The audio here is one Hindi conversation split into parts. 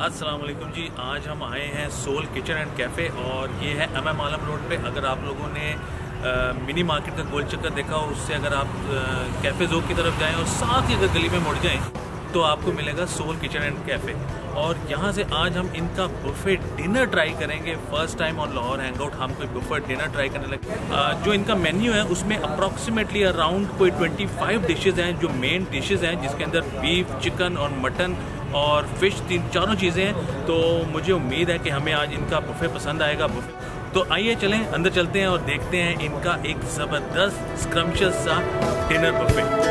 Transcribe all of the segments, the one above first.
अस्सलाम वालेकुम जी। आज हम आए हैं सोल किचन एंड कैफ़े और ये है MM आलम रोड पे। अगर आप लोगों ने मिनी मार्केट का गोल चक्कर देखा हो, उससे अगर आप कैफ़े ज़ोक की तरफ जाएं और साथ ही अगर गली में मुड़ जाएं तो आपको मिलेगा सोल किचन एंड कैफ़े। और यहाँ से आज हम इनका बुफे डिनर ट्राई करेंगे। First time on Lahore hangout हम कोई बुफे डिनर ट्राई करने लगे। जो इनका मेन्यू है उसमें अप्रॉक्सीमेटली अराउंड कोई 25 डिशेज़ हैं जो मेन डिशेज़ हैं, जिसके अंदर बीफ, चिकन और मटन और फिश, चारों चीज़ें हैं। तो मुझे उम्मीद है कि हमें आज इनका बुफे पसंद आएगा। तो आइए चलें अंदर चलते हैं और देखते हैं इनका एक ज़बरदस्त स्क्रम्पशियस सा डिनर बुफे।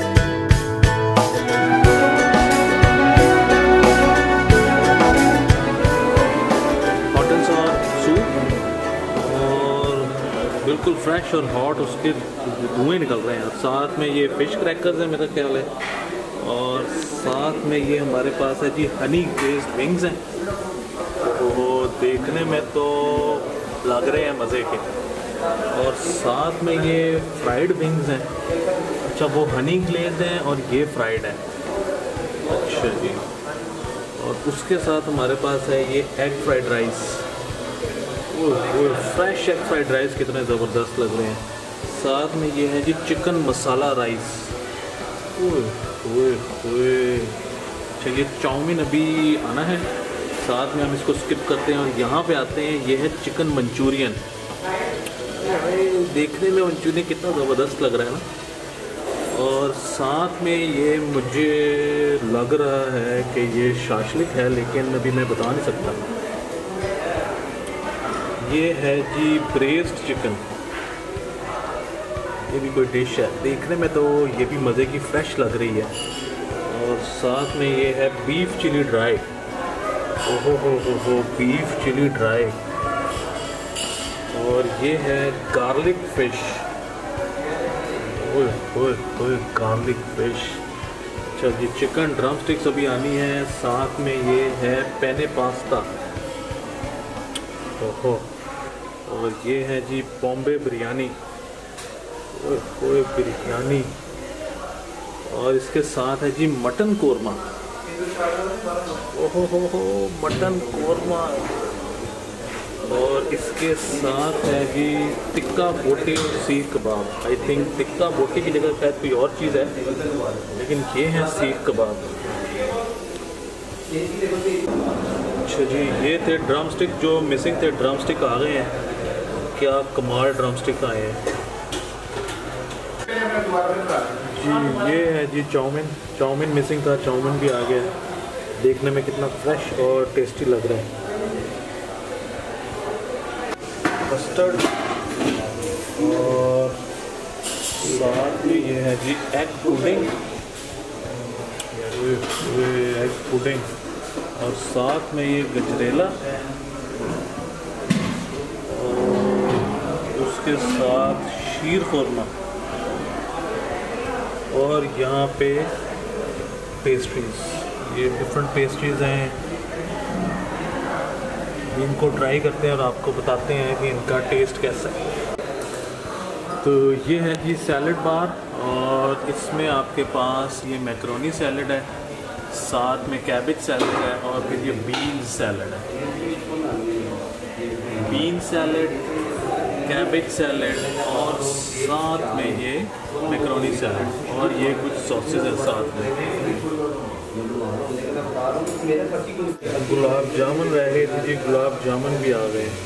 बिल्कुल फ्रेश और हॉट उसके धुएं निकल रहे हैं। साथ में ये फिश क्रैकर्स है मेरा ख्याल है, और साथ में ये हमारे पास है जी हनी ग्लेज़्ड विंग्स हैं। वो देखने में तो लग रहे हैं मज़े के। और साथ में ये फ्राइड विंग्स हैं। अच्छा, वो हनी ग्लेज़्ड हैं और ये फ्राइड हैं। अच्छा जी। और उसके साथ हमारे पास है ये egg fried rice. Fresh egg fried rice कितने ज़बरदस्त लग रहे हैं। साथ में ये है जी चिकन मसाला राइस। चलिए, चाउमीन अभी आना है, साथ में हम इसको स्किप करते हैं और यहाँ पे आते हैं। ये है चिकन मंचूरियन। देखने में मंचूरियन कितना ज़बरदस्त लग रहा है ना। और साथ में ये मुझे लग रहा है कि ये शाशलिक है, लेकिन अभी मैं बता नहीं सकता। ये है जी ब्रेस्ड चिकन। ये भी कोई डिश है, देखने में तो ये भी मज़े की फ्रेश लग रही है। और साथ में ये है बीफ चिली ड्राई। ओहो बीफ चिली ड्राई। और ये है गार्लिक फिश। ओए गार्लिक फिश। अच्छा जी, चिकन ड्रम स्टिक्स अभी आनी है। साथ में ये है पेने पास्ता। ओहो। और ये है जी बॉम्बे बिरयानी। ओए बिरयानी। और इसके साथ है जी मटन कोरमा। ओहो मटन कोरमा। और इसके साथ है जी टिक्का बोटी सीख कबाब। आई थिंक टिक्का बोटी की जगह शायद कोई और चीज़ है, लेकिन ये है सीख कबाब। अच्छा जी, ये थे ड्रम स्टिक जो मिसिंग थे। ड्रम स्टिक आ गए हैं। क्या कमाल ड्रम स्टिक आए हैं जी। ये है जी चाउमीन मिसिंग था, चाउमीन भी आ गया है। देखने में कितना फ्रेश और टेस्टी लग रहा है। कस्टर्ड और साथ में ये है जी एग पुडिंग। Egg pudding. और साथ में ये गजरेला। उसके साथ शीर खुरमा। और यहाँ पे पेस्ट्रीज, ये डिफरेंट पेस्ट्रीज हैं। इनको ट्राई करते हैं और आपको बताते हैं कि इनका टेस्ट कैसा है। तो ये है जी सैलड बार, और इसमें आपके पास ये मैकरोनी सैलड है, साथ में कैबेज सैलड है, और फिर ये बीन सैलड है। बीन सैलड, कैबेज सैलड, और साथ में ये मैकरोनी सैलड, और ये कुछ सॉसेज है साथ में। गुलाब जामुन रहे थे जी, गुलाब जामुन भी आ गए।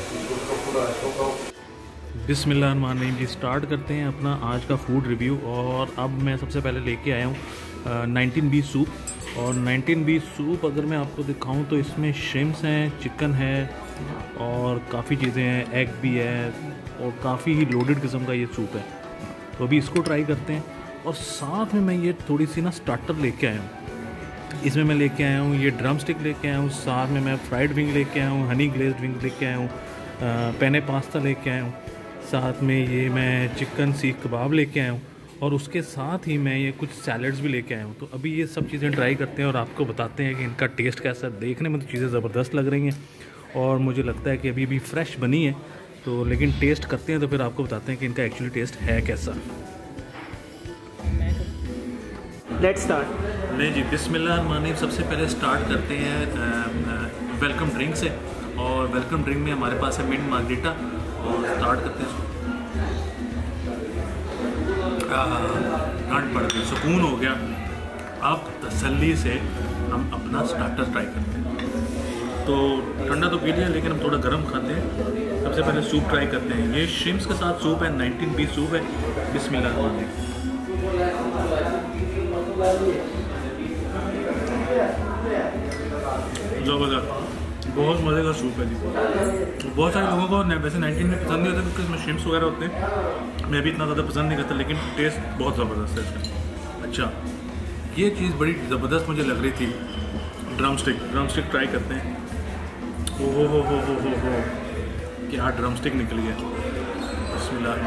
बिस्मिल्लाहिर्रहमानिर्रहीम जी। स्टार्ट करते हैं अपना आज का फूड रिव्यू। और अब मैं सबसे पहले लेके आया हूँ 19B सूप। और 19B सूप अगर मैं आपको दिखाऊं तो इसमें श्रिम्प्स हैं, चिकन है और काफ़ी चीज़ें हैं, एग भी है, और काफ़ी ही लोडेड किस्म का ये सूप है। तो अभी इसको ट्राई करते हैं। और साथ में मैं ये थोड़ी सी ना स्टार्टर लेके आया हूँ। इसमें मैं लेके आया हूँ ये ड्रम स्टिक लेके आया हूँ, साथ में मैं फ्राइड विंग लेके आया हूँ, हनी ग्लेज्ड विंग लेके आया हूँ, पेने पास्ता लेके आया हूँ, साथ में ये मैं चिकन सीख कबाब लेके आया हूँ, और उसके साथ ही मैं ये कुछ सैलड्स भी लेके आया हूँ। तो अभी ये सब चीज़ें ट्राई करते हैं और आपको बताते हैं कि इनका टेस्ट कैसा है। देखने में तो चीज़ें ज़बरदस्त लग रही हैं और मुझे लगता है कि अभी भी फ्रेश बनी है, तो लेकिन टेस्ट करते हैं तो फिर आपको बताते हैं कि इनका एक्चुअली टेस्ट है कैसा। Let's start. नहीं जी, बिस्मिल्लाहिर्रहमानिर्रहीम। सबसे पहले स्टार्ट करते हैं वेलकम ड्रिंक्स है और वेलकम ड्रिंक में हमारे पास है मिंट मार्गरीटा और स्टार्ट करते हैं इसको। ठंड पड़ गई, सुकून हो गया। अब तसल्ली से हम अपना स्टार्टर ट्राई करते हैं। तो ठंडा तो पी लिया लेकिन हम थोड़ा गर्म खाते हैं। सबसे पहले सूप ट्राई करते हैं। ये श्रिम्प्स के साथ सूप है, 19 पीस सूप है। बिस्मिल्लाह। ज़बरदस्त, बहुत मज़े का सूप है जी। बहुत सारे लोगों को वैसे 19 में पसंद नहीं होता क्योंकि इसमें श्रिम्प्स वगैरह होते हैं। मैं भी इतना ज़्यादा पसंद नहीं करता लेकिन टेस्ट बहुत ज़बरदस्त है इसका। अच्छा, ये चीज़ बड़ी ज़बरदस्त मुझे लग रही थी, ड्रम स्टिक ट्राई करते हैं। ओ हो क्या ड्रम स्टिक निकल गया। बिस्मिल्लाह।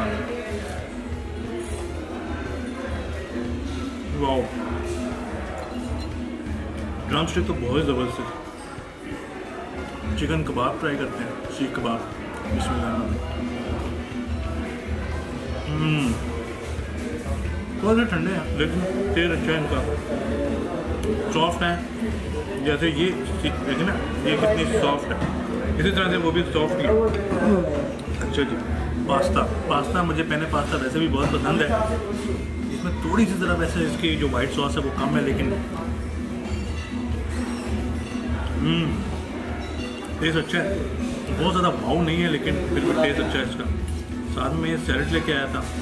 वाओ, ड्रम स्टिक तो बहुत ज़बरदस्त है। चिकन कबाब ट्राई करते हैं, सीख कबाब। बिस्मिल्लाह। थोड़ा सा ठंडे हैं लेकिन टेस्ट अच्छा है इनका, सॉफ्ट है। जैसे ये देखिए ना, ये कितनी सॉफ्ट है, इसी तरह से वो भी सॉफ्ट ही है। अच्छा जी, पास्ता मुझे पैने पास्ता वैसे भी बहुत पसंद है। इसमें थोड़ी सी ज़रा वैसे इसकी जो वाइट सॉस है वो कम है लेकिन टेस्ट अच्छा है। बहुत ज़्यादा भाव नहीं है लेकिन फिर भी टेस्ट अच्छा है इसका। साथ में ये सैलड लेके आया था,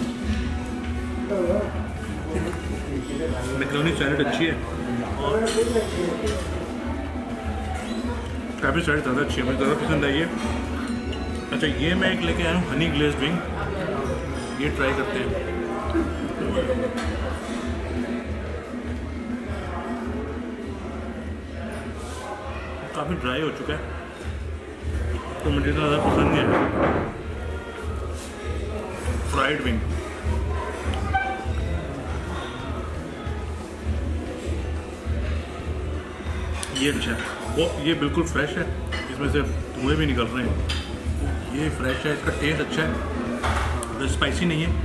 मैकरोनी सैलड अच्छी है और काफ़ी सैलड ज़्यादा अच्छी है, मुझे ज़्यादा पसंद आई है। अच्छा, ये मैं एक लेके आया हूँ हनी ग्लेज़ ड्रिंक, ये ट्राई करते हैं। काफ़ी ड्राई हो चुका है तो मुझे ज़्यादा पसंद नहीं है। फ्राइड विंग, ये अच्छा है, वो ये बिल्कुल फ्रेश है, इसमें से धुएँ भी निकल रहे हैं। ये फ्रेश है, इसका टेस्ट अच्छा है, तो स्पाइसी नहीं है,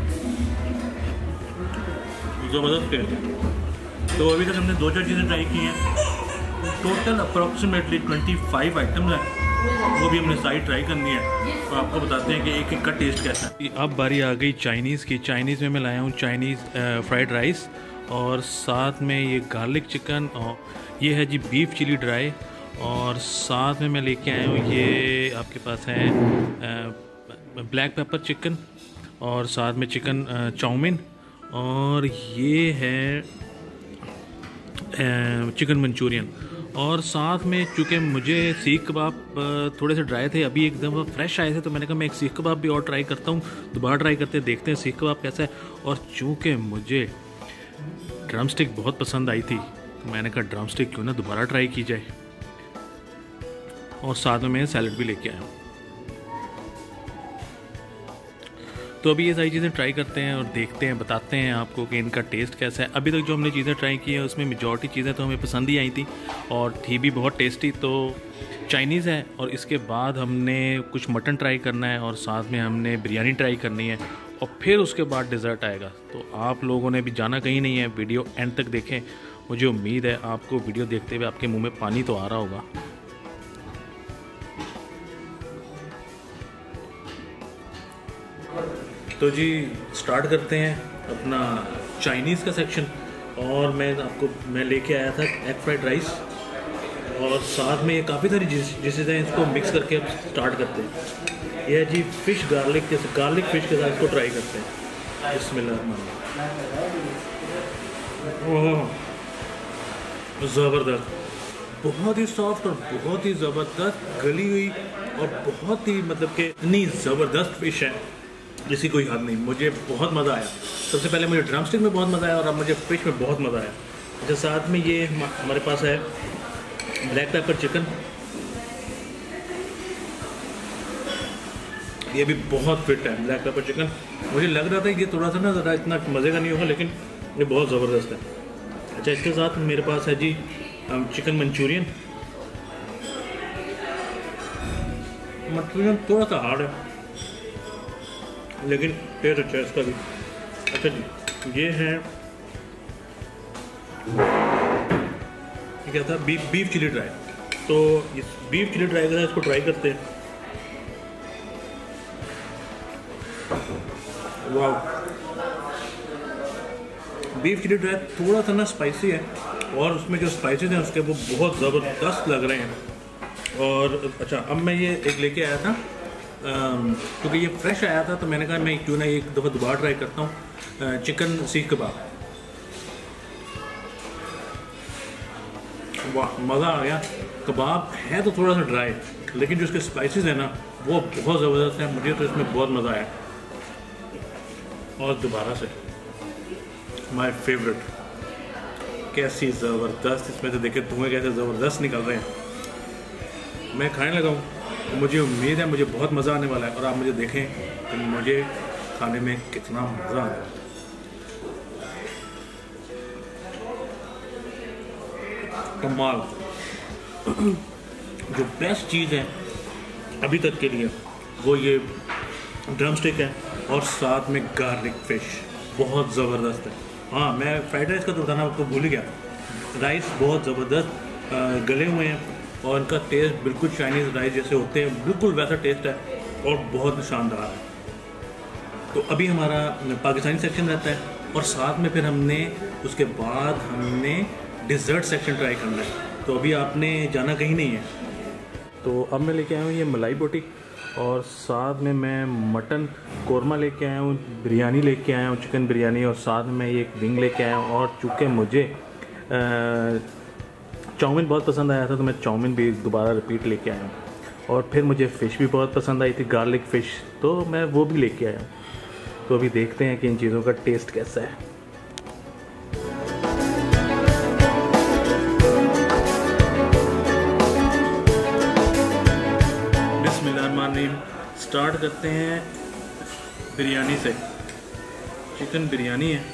ज़बरदस्त टेस्ट है। तो अभी तक हमने 2-4 चीज़ें ट्राई की हैं। टोटल अप्रॉक्सीमेटली 25 आइटम्स हैं, वो भी हमने सारी ट्राई करनी है। तो आपको बताते हैं कि एक एक का टेस्ट कैसा है। अब बारी आ गई चाइनीज़ की। चाइनीज़ में मैं लाया हूँ चाइनीज़ फ्राइड राइस और साथ में ये गार्लिक चिकन और ये है जी बीफ चिली ड्राई और साथ में मैं लेके आया हूँ ये आपके पास है ब्लैक पेपर चिकन और साथ में चिकन चाउमीन और ये है चिकन मंचूरियन। और साथ में चूँकि मुझे सीख कबाब थोड़े से ड्राई थे, अभी एकदम फ्रेश आए थे तो मैंने कहा मैं एक सीख कबाब भी और ट्राई करता हूँ। दोबारा ट्राई करते हैं, देखते हैं सीख कबाब कैसा है। और चूँकि मुझे ड्रम स्टिक बहुत पसंद आई थी तो मैंने कहा ड्रम स्टिक क्यों ना दोबारा ट्राई की जाए। और साथ में मैं सैलड भी लेके आया हूँ। तो अभी ये सारी चीज़ें ट्राई करते हैं और देखते हैं, बताते हैं आपको कि इनका टेस्ट कैसा है। अभी तक जो हमने चीज़ें ट्राई की हैं उसमें मेजॉरिटी चीज़ें तो हमें पसंद ही आई थी और थी भी बहुत टेस्टी। तो चाइनीज़ है और इसके बाद हमने कुछ मटन ट्राई करना है और साथ में हमने बिरयानी ट्राई करनी है और फिर उसके बाद डिज़र्ट आएगा। तो आप लोगों ने भी जाना कहीं नहीं है, वीडियो एंड तक देखें। मुझे उम्मीद है आपको वीडियो देखते हुए आपके मुँह में पानी तो आ रहा होगा। तो जी स्टार्ट करते हैं अपना चाइनीज़ का सेक्शन। और मैं लेके आया था एग फ्राइड राइस और साथ में ये काफ़ी सारी डिशेज हैं, इसको मिक्स करके अब स्टार्ट करते हैं। यह जी फ़िश गार्लिक फ़िश के साथ इसको ट्राई करते हैं। बिस्मिल्लाह। ओह ज़बरदस्त, बहुत ही सॉफ्ट और बहुत ही ज़बरदस्त गली हुई और बहुत ही मतलब कि इतनी ज़बरदस्त फ़िश है जिसकी कोई हद नहीं। मुझे बहुत मज़ा आया। सबसे पहले मुझे ड्रम स्टिक में बहुत मज़ा आया और अब मुझे फ़िश में बहुत मज़ा आया। अच्छा, साथ में ये हमारे पास है ब्लैक पेपर चिकन, ये भी बहुत फिट है। ब्लैक पेपर चिकन मुझे लग रहा था ये थोड़ा सा ना ज़रा इतना मज़े का नहीं होगा लेकिन ये बहुत ज़बरदस्त है। अच्छा, इसके साथ मेरे पास है जी चिकन मंचूरियन थोड़ा सा हार्ड है लेकिन टेस्ट अच्छा है इसका भी। अच्छा जी, ये है क्या था बीफ चिली ड्राई। तो इस बीफ चिली ड्राई का इसको ट्राई करते हैं। वाह, बीफ चिली ड्राई थोड़ा सा ना स्पाइसी है और उसमें जो स्पाइसेस हैं उसके वो बहुत ज़बरदस्त लग रहे हैं। और अच्छा, अब मैं ये एक लेके आया था क्योंकि ये फ्रेश आया था, तो मैंने कहा मैं क्यों ना एक दफ़ा दोबारा ट्राई करता हूँ। चिकन सीख कबाब, वाह मज़ा आ गया। कबाब है तो थोड़ा सा ड्राई, लेकिन जो इसके स्पाइसेस हैं ना वो बहुत ज़बरदस्त है। मुझे तो इसमें बहुत मज़ा आया और दोबारा से माय फेवरेट। कैसी ज़बरदस्त, इसमें से देखे धुएँ कैसे ज़बरदस्त निकल रहे हैं। मैं खाने लगा हूँ तो मुझे उम्मीद है मुझे बहुत मज़ा आने वाला है, और आप मुझे देखें कि मुझे खाने में कितना मज़ा आ रहा है। कमाल। जो बेस्ट चीज़ है अभी तक के लिए वो ये ड्रम स्टिक है, और साथ में गार्लिक फिश बहुत ज़बरदस्त है। हाँ, मैं फ्राइड राइस का तो बताना आपको भूल ही गया। राइस बहुत ज़बरदस्त गले हुए हैं और इनका टेस्ट बिल्कुल चाइनीज़ राइस जैसे होते हैं, बिल्कुल वैसा टेस्ट है और बहुत शानदार है। तो अभी हमारा पाकिस्तानी सेक्शन रहता है, और साथ में फिर हमने उसके बाद हमने डिज़र्ट सेक्शन ट्राई करना है। तो अभी आपने जाना कहीं नहीं है। तो अब मैं लेके आया हूँ ये मलाई बोटी, और साथ में मैं मटन कोरमा लेके आया हूँ, बिरयानी लेके आया हूँ, चिकन बिरयानी, और साथ में ये एक विंग लेके आया हूँ। और चूँकि मुझे चाउमीन बहुत पसंद आया था तो मैं चाउमीन भी दोबारा रिपीट लेके आया हूँ। और फिर मुझे फ़िश भी बहुत पसंद आई थी, गार्लिक फ़िश, तो मैं वो भी लेके आया हूँ। तो अभी देखते हैं कि इन चीज़ों का टेस्ट कैसा है। स्टार्ट करते हैं बिरयानी से। चिकन बिरयानी है,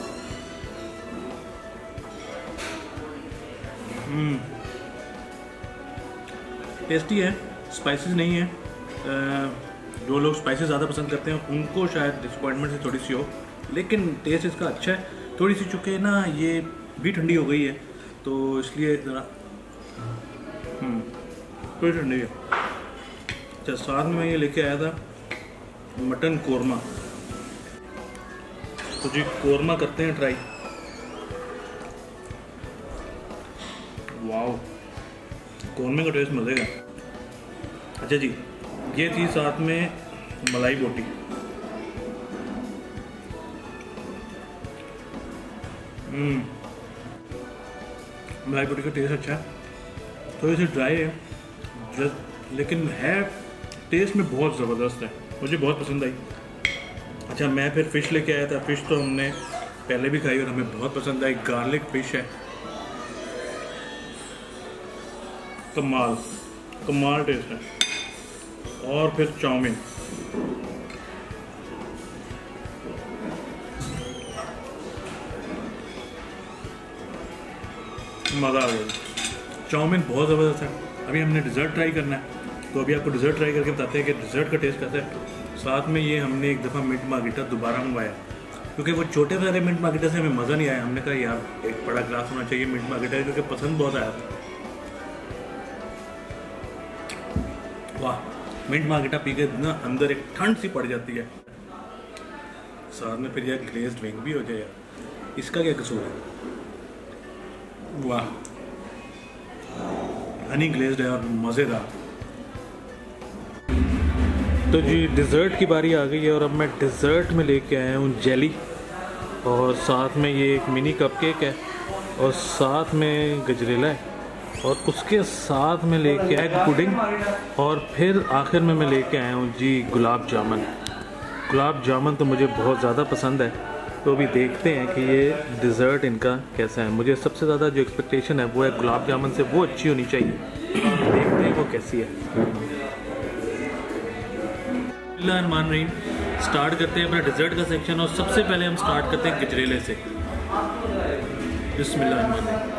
टेस्टी है, स्पाइसेस नहीं है। जो लोग स्पाइसेस ज़्यादा पसंद करते हैं उनको शायद डिसअपॉइंटमेंट से थोड़ी सी हो, लेकिन टेस्ट इसका अच्छा है। थोड़ी सी चूँकि ना ये भी ठंडी हो गई है तो इसलिए ज़रा थोड़ी ठंडी है। अच्छा, साथ में मैं ये लेके आया था मटन कोरमा। तो जी कोरमा करते हैं ट्राई। वाओ, कोरमे का टेस्ट मज़े का। अच्छा जी, ये थी साथ में मलाई बोटी। मलाई बोटी का टेस्ट अच्छा है, थोड़ी सी ड्राई है लेकिन है टेस्ट में बहुत ज़बरदस्त है, मुझे बहुत पसंद आई। अच्छा, मैं फिर फ़िश लेके आया था। फ़िश तो हमने पहले भी खाई और हमें बहुत पसंद आई। गार्लिक फ़िश है, कमाल कमाल टेस्ट है। और फिर चाउमीन, मज़ा आ गया। चाउमीन बहुत ज़बरदस्त है। अभी हमने डिज़र्ट ट्राई करना है, तो अभी आपको डिज़र्ट ट्राई करके बताते हैं कि डिज़र्ट का टेस्ट कैसा है। साथ में ये हमने एक दफ़ा मिंट मार्गरिटा दोबारा मंगवाया, क्योंकि वो छोटे वाले मिंट मार्गरिटा से हमें मज़ा नहीं आया। हमने कहा यार एक बड़ा ग्लास होना चाहिए मिंट मार्गरिटा, क्योंकि पसंद बहुत आया था। वाह, मिंट मार्गरिटा पी के ना अंदर एक ठंड सी पड़ जाती है। साथ में फिर यार ग्लेज्ड विंग भी हो जाए यार, इसका क्या कसूर है। वाह, हनी ग्लेज्ड है और मज़ेदार। तो जी डिज़र्ट की बारी आ गई है, और अब मैं डिज़र्ट में लेके आया हूँ जेली, और साथ में ये एक मिनी कपकेक है, और साथ में गजरेला है, और उसके साथ में लेके आया पुडिंग, और फिर आखिर में मैं लेके आया हूँ जी गुलाब जामुन। गुलाब जामुन तो मुझे बहुत ज़्यादा पसंद है, तो अभी देखते हैं कि ये डिज़र्ट इनका कैसा है। मुझे सबसे ज़्यादा जो एक्सपेक्टेशन है वो है गुलाब जामुन से, वो अच्छी होनी चाहिए। देखते हैं वो कैसी है। बिस्मिल्लाहिर्रहमानिर्रहीम, स्टार्ट करते हैं अपना डिज़र्ट का सेक्शन, और सबसे पहले हम स्टार्ट करते हैं गजरेले से। बिस्मिल्लाहिर्रहमानिर्रहीम,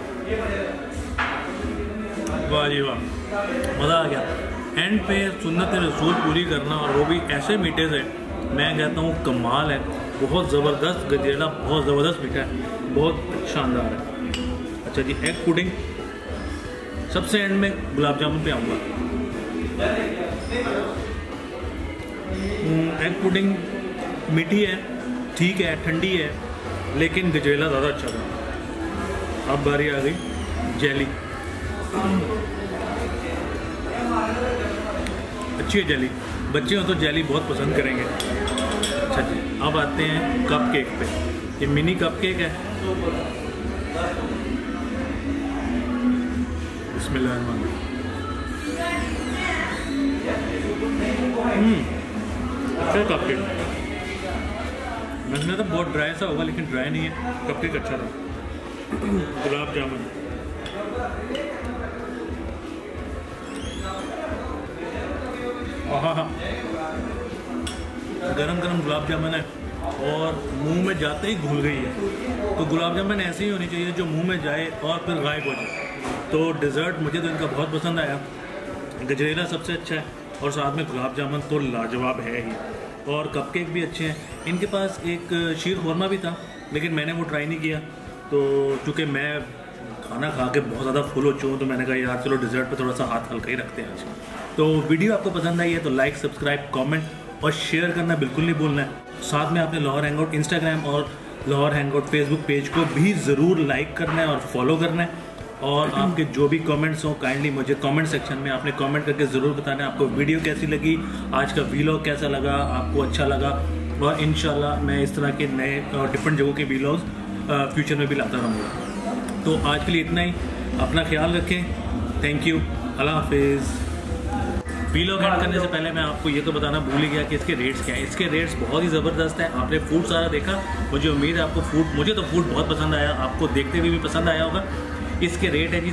वाह जी वाह, मज़ा आ गया। एंड पे सुन्नत रसूल पूरी करना, और वो भी ऐसे मीठे से, मैं कहता हूँ कमाल है। बहुत ज़बरदस्त गजरेला, बहुत ज़बरदस्त मीठा है, बहुत शानदार है। अच्छा जी, एग पुडिंग, सबसे एंड में गुलाब जामुन पे आऊँगा। एग पुडिंग मीठी है, ठीक है, ठंडी है, लेकिन गजरेला ज़्यादा अच्छा था। अब बारी आ गई जेली। अच्छी है जेली, बच्चे हो तो जेली बहुत पसंद करेंगे। अच्छा जी, अब आते हैं कप केक पे। ये मिनी कप केक है। बिस्मिल्लाहिर्रहमानिर्रहीम। अच्छा कप केक। मैंने तो बहुत ड्राई सा होगा, लेकिन ड्राई नहीं है, कप केक अच्छा था। गुलाब जामुन, हाँ, गरम गरम गुलाब जामुन है और मुंह में जाते ही घुल गई है। तो गुलाब जामुन ऐसी ही होनी चाहिए जो मुंह में जाए और फिर गायब हो जाए। तो डिज़र्ट मुझे तो इनका बहुत पसंद आया। गजरेला सबसे अच्छा है और साथ में गुलाब जामुन तो लाजवाब है ही। और कपकेक भी अच्छे हैं। इनके पास एक शीर खुरमा भी था, लेकिन मैंने वो ट्राई नहीं किया। तो चूँकि मैं खाना खा के बहुत ज़्यादा फुल हो चुका हूँ, तो मैंने कहा यार चलो डिज़र्ट पे थोड़ा सा हाथ हल्का ही रखते हैं आज। तो वीडियो आपको पसंद आई है तो लाइक, सब्सक्राइब, कमेंट और शेयर करना बिल्कुल नहीं भूलना है। साथ में आपने लाहौर हैंगआउट इंस्टाग्राम और लाहौर हैंगआउट फेसबुक पेज को भी ज़रूर लाइक करना है और फॉलो करना है। और आपके जो भी कमेंट्स हो काइंडली मुझे कमेंट सेक्शन में आपने कमेंट करके ज़रूर बताना है आपको वीडियो कैसी लगी, आज का व्लॉग कैसा लगा, आपको अच्छा लगा। और इंशाल्लाह मैं इस तरह के नए और डिफरेंट जगहों के व्लॉग्स फ्यूचर में भी लाता रहूँगा। तो आज के लिए इतना ही, अपना ख्याल रखें। थैंक यू, अल्लाह हाफिज़। व्लॉग एंड करने से पहले मैं आपको ये तो बताना भूल ही गया कि इसके रेट्स क्या है। इसके रेट्स बहुत ही ज़बरदस्त है। आपने फूड सारा देखा, मुझे उम्मीद है आपको फूड, मुझे तो फूड बहुत पसंद आया, आपको देखते हुए भी पसंद आया होगा। इसके रेट है जी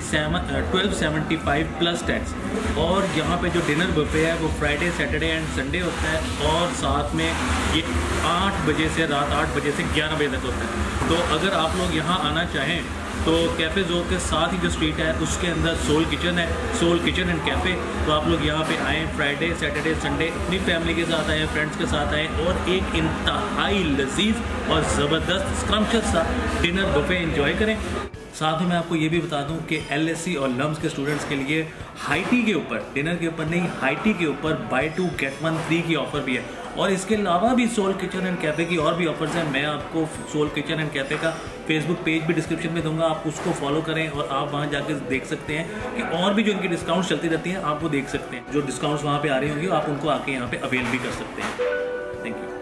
1275 प्लस टैक्स। और यहाँ पे जो डिनर बुफे है वो फ्राइडे, सैटरडे एंड संडे होता है। और साथ में ये 8 बजे से रात 8 बजे से 11 बजे तक होता है। तो अगर आप लोग यहाँ आना चाहें तो कैफ़े जोर के साथ ही जो स्ट्रीट है उसके अंदर सोल किचन है, सोल किचन एंड कैफ़े। तो आप लोग यहाँ पे आएँ, फ्राइडे, सैटरडे, संडे अपनी फैमिली के साथ आएँ, फ्रेंड्स के साथ आएँ और एक इंतहाई लजीज और ज़बरदस्त स्क्रम्पशियस सा डिनर बुफे एंजॉय करें। साथ में मैं आपको ये भी बता दूं कि LSE और लम्स के स्टूडेंट्स के लिए हाई टी के ऊपर, डिनर के ऊपर नहीं, हाई टी के ऊपर बाय 2 गेट 1 फ्री की ऑफ़र भी है। और इसके अलावा भी सोल किचन एंड कैफ़े की और भी ऑफर्स हैं। मैं आपको सोल किचन एंड कैफ़े का फेसबुक पेज भी डिस्क्रिप्शन में दूंगा, आप उसको फॉलो करें और आप वहाँ जाकर देख सकते हैं कि और भी जो इनकी डिस्काउंट चलती रहती हैं आप वो देख सकते हैं। जो डिस्काउंट्स वहाँ पे आ रही होंगी आप उनको आके यहाँ पे अवेल भी कर सकते हैं। Thank you.